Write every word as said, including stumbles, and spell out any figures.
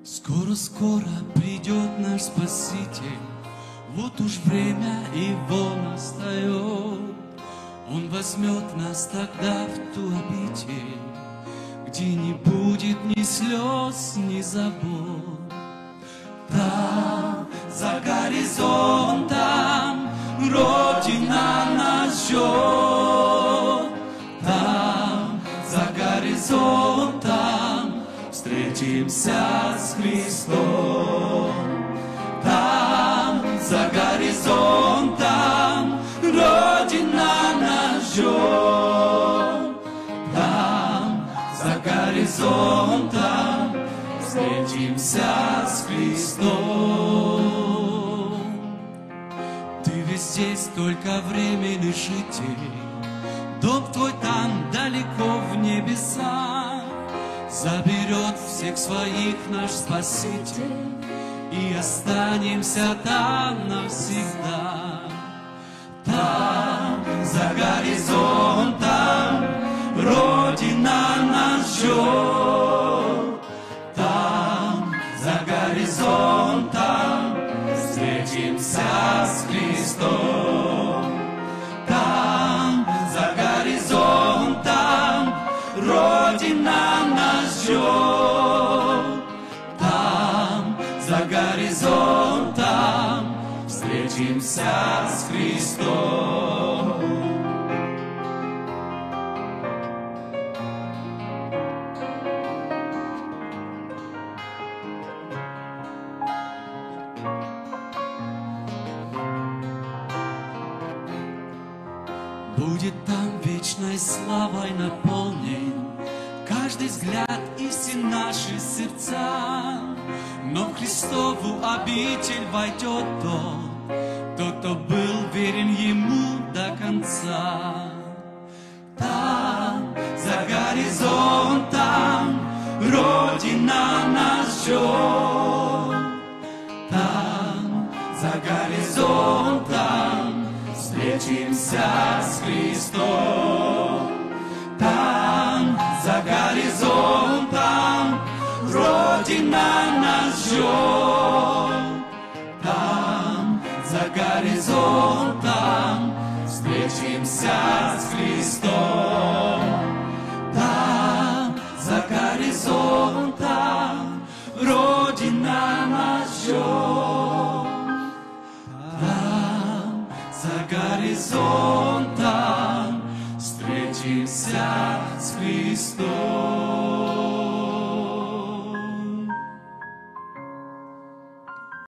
Скоро-скоро придет наш Спаситель, вот уж время его настает. Он возьмет нас тогда в ту обитель, где не будет ни слез, ни забот. Там, за горизонтом, Родина нас ждет. Там, за горизонтом, встретимся с Христом. Там, за горизонтом, Родина нас ждет. Там, за горизонтом, встретимся с Христом. Ты ведь здесь только временный житель, дом твой там далеко в небесах. Заберет всех своих наш Спаситель, и останемся там навсегда. Там, за горизонтом, Родина нас ждет. Там, за горизонтом, встретимся с Христом. Там, за горизонтом, Родина нас ждет. Там, за горизонтом, встретимся с Христом. Будет там вечной славой наполнен каждый взгляд и все наши сердца. Но в Христову обитель войдет тот, тот, кто был верен Ему до конца. Там, за горизонтом, Родина нас ждет. Там, за горизонтом, встретимся с Христом. Там, за горизонтом, Родина нас ждет. Там, за горизонтом, встретимся с Христом. Там, за горизонтом, Родина нас ждет. Там, за горизонтом, встретимся с Христом.